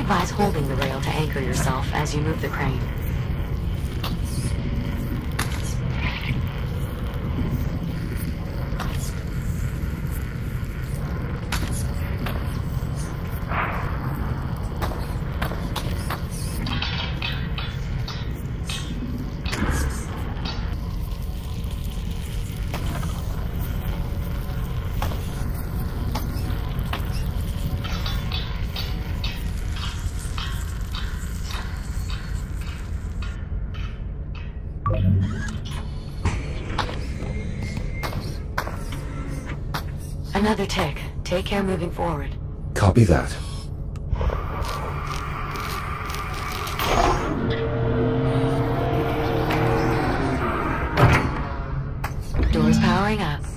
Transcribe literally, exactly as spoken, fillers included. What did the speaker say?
advise holding the rail to anchor yourself as you move the crane. Another tick. Take care moving forward. Copy that. Doors powering up.